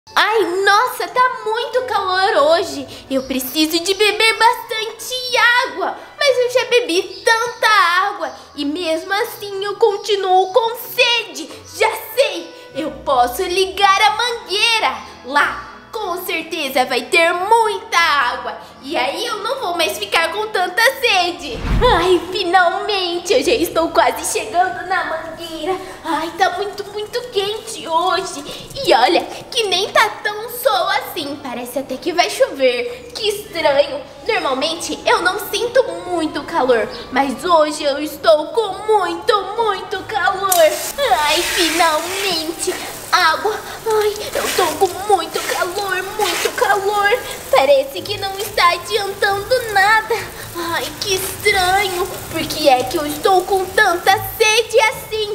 Ai, nossa, tá muito calor hoje. Eu preciso de beber bastante água. Mas eu já bebi tanta água e mesmo assim eu continuo com sede. Já sei, eu posso ligar a mangueira. Lá, com certeza vai ter muita água. E aí eu não vou mais ficar com tanta sede. Ai, finalmente, eu já estou quase chegando na mangueira. Ai, tá muito quente hoje. E olha, que nem tá tão sol assim. Parece até que vai chover. Que estranho. Normalmente eu não sinto muito calor, mas hoje eu estou com muito calor. Ai, finalmente. Água. Ai, eu tô com muito calor. Parece que não está adiantando nada. Ai, que estranho. Por que é que eu estou com tanta sede assim?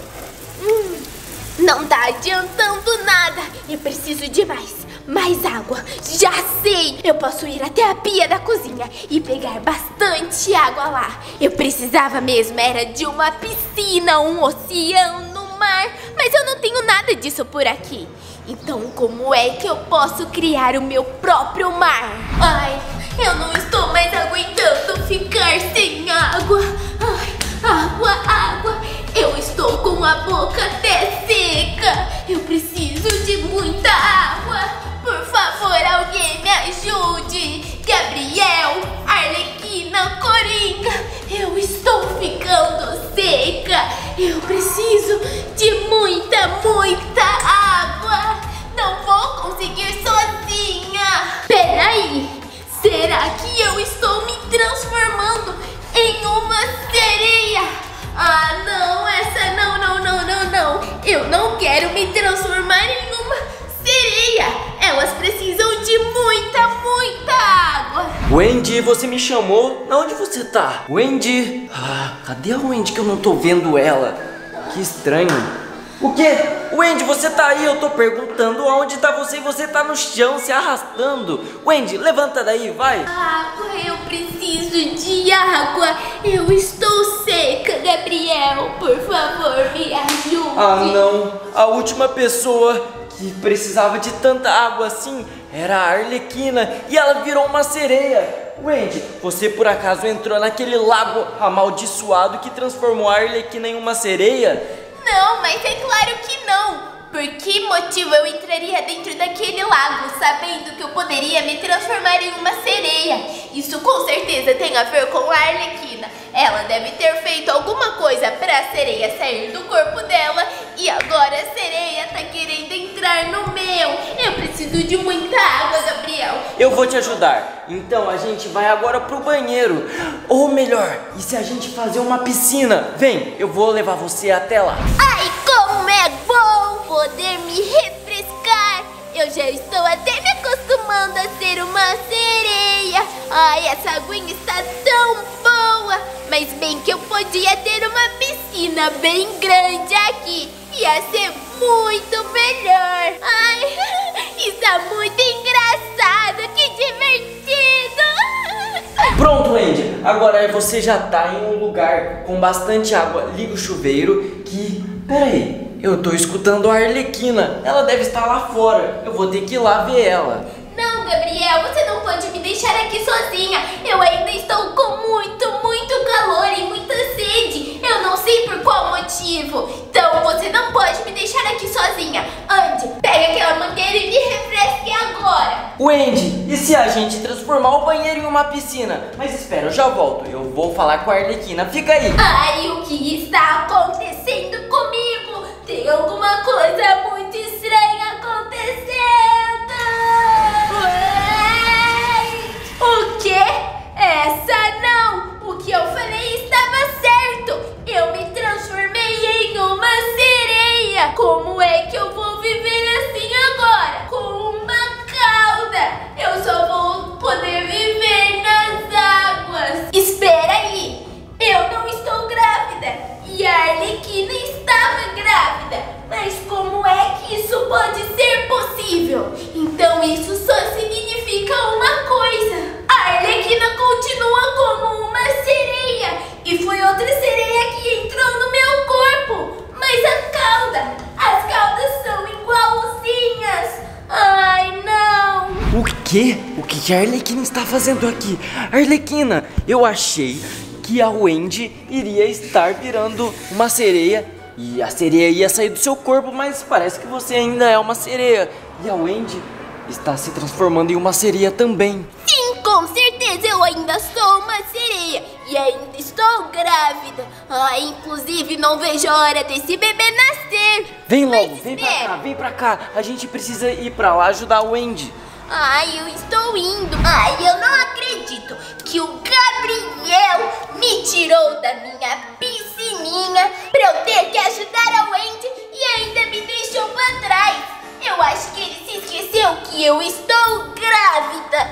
Não tá adiantando nada. Eu preciso de mais água. Já sei. Eu posso ir até a pia da cozinha e pegar bastante água lá. Eu precisava mesmo era de uma piscina, um oceano, um mar. Mas eu não tenho nada disso por aqui. Então como é que eu posso criar o meu próprio mar? Ai, eu não estou mais aguentando ficar sem água. Ai, água. Eu estou com a boca até seca. Eu preciso de muita água. Por favor, alguém me ajude. Gabriel, Arlequina, Coringa. Eu estou ficando seca. Eu preciso de muita água. Não vou conseguir sozinha. Peraí, será que eu estou me transformando em uma sereia? Ah, não, essa não. Eu não quero me transformar em uma sereia. Elas precisam de muita água. Wendy, você me chamou? Onde você tá? Wendy? Cadê a Wendy que eu não tô vendo ela? Que estranho. O quê? Wendy, você tá aí? Eu tô perguntando onde tá você e você tá no chão se arrastando. Wendy, levanta daí, vai. Água, eu preciso de água. Eu estou seca, Gabriel. Por favor, me ajude. Ah, não. A última pessoa que precisava de tanta água assim era a Arlequina e ela virou uma sereia. Wendy, você por acaso entrou naquele lago amaldiçoado que transformou a Arlequina em uma sereia? Não, mas é claro que não. Por que motivo eu entraria dentro daquele lago, sabendo que eu poderia me transformar em uma sereia? Isso com certeza tem a ver com a Arlequina. Ela deve ter feito alguma coisa para a sereia sair do corpo dela e agora a sereia tá querendo entrar no meu. Eu preciso de muita água, Gabriel. Eu vou te ajudar. Então a gente vai agora pro banheiro. Ou melhor, e se a gente fazer uma piscina? Vem, eu vou levar você até lá. Ai, como é bom poder me refrescar. Eu já estou até me acostumando a ser uma sereia. Ai, essa aguinha está tão boa. Mas bem que eu podia ter uma piscina bem grande aqui. Ia ser muito melhor. Ai, está muito engraçado. Que divertido. Pronto, Wendy. Agora você já tá em um lugar com bastante água. Liga o chuveiro que... Peraí. Eu tô escutando a Arlequina. Ela deve estar lá fora. Eu vou ter que ir lá ver ela. Não, Gabriel, você não pode me deixar aqui sozinha. Eu ainda estou com muito calor e muita sede. Eu não sei por qual motivo. Então você não pode me deixar aqui sozinha. Ande, pega aquela mangueira e me refresque agora. Wendy, e se a gente transformar o banheiro em uma piscina? Mas espera, eu já volto. Eu vou falar com a Arlequina. Fica aí. Ai, o que está acontecendo comigo? Tem alguma coisa muito estranha acontecendo. O quê? Essa não! O que eu falei estava certo! Eu me transformei em uma sereia! Como é que eu vou viver assim agora? Com uma cauda! Eu só vou poder viver nas águas! Espera aí! Eu não estou grávida! E a Arlequina estava grávida! Mas como é que isso pode ser possível? Então isso só significa uma coisa. A Arlequina continua como uma sereia. E foi outra sereia que entrou no meu corpo. Mas a cauda, as caudas são igualzinhas. quê? O que a Arlequina está fazendo aqui? Arlequina, eu achei que a Wendy iria estar virando uma sereia e a sereia ia sair do seu corpo, mas parece que você ainda é uma sereia. E a Wendy está se transformando em uma sereia também. Sim, com certeza eu ainda sou uma sereia e ainda estou grávida. Inclusive não vejo a hora desse bebê nascer. Vem logo, vem pra cá. A gente precisa ir pra lá ajudar a Wendy. Eu estou indo. Eu não acredito que o Gabriel me tirou da minha piscininha pra eu ter que ajudar a Wendy e ainda me deixou pra trás. Eu acho que ele se esqueceu que eu estou grávida.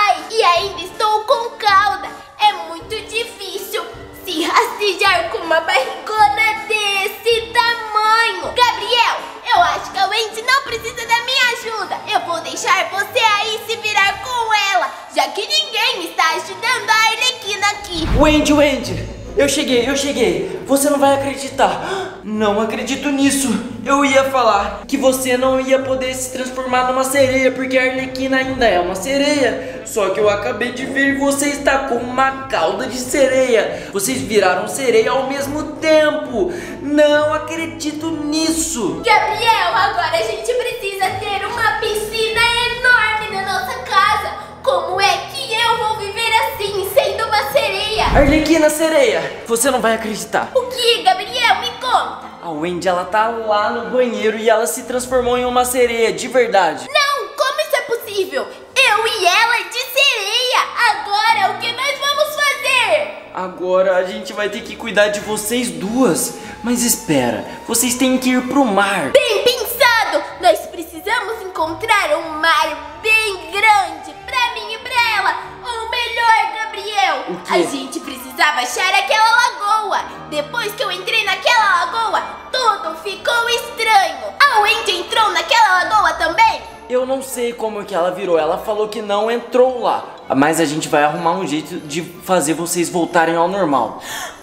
E ainda estou com cauda. É muito difícil se rastejar com uma barrigona desse tamanho. Gabriel, eu acho que a Wendy não precisa da minha ajuda. Eu vou deixar você aí se virar com ela, já que ninguém está ajudando a Arlequina aqui. Wendy, eu cheguei. Você não vai acreditar. Não acredito nisso. Eu ia falar que você não ia poder se transformar numa sereia, porque a Arlequina ainda é uma sereia. Só que eu acabei de ver que você está com uma cauda de sereia. Vocês viraram sereia ao mesmo tempo. Não acredito nisso. Gabriel, agora a gente precisa ter uma piscina enorme na nossa casa. Como é que eu vou viver assim, sendo uma sereia? Arlequina sereia, você não vai acreditar. O que, Gabriel? Me conta. A Wendy, ela tá lá no banheiro e ela se transformou em uma sereia, de verdade. Não, como isso é possível? Eu e ela de sereia. Agora, o que nós vamos fazer? Agora a gente vai ter que cuidar de vocês duas. Mas espera, vocês têm que ir pro mar. Bem pensado! Nós precisamos encontrar um mar bem grande pra mim e pra ela. Ou melhor, Gabriel, o quê? A gente precisava achar aquela lagoa. Depois que eu entrei naquela lagoa, tudo ficou estranho. A Wendy entrou naquela lagoa também? Eu não sei como que ela virou, ela falou que não entrou lá. Mas a gente vai arrumar um jeito de fazer vocês voltarem ao normal.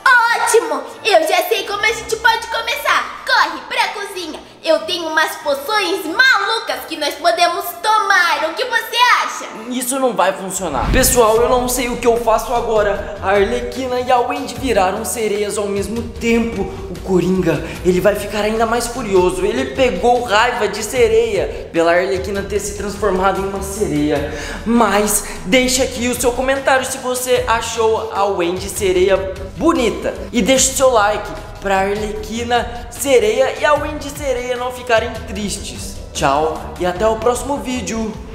Ótimo! Eu já sei como a gente pode começar. Corre pra cozinha. Eu tenho umas poções malucas que nós podemos tomar. O que você acha? Isso não vai funcionar. Pessoal, eu não sei o que eu faço agora. A Arlequina e a Wendy viraram sereias ao mesmo tempo. O Coringa, ele vai ficar ainda mais furioso. Ele pegou raiva de sereia pela Arlequina ter se transformado em uma sereia. Mas deixa aqui o seu comentário se você achou a Wendy sereia bonita. E deixa o seu like pra Arlequina sereia e a Wendy sereia não ficarem tristes. Tchau e até o próximo vídeo.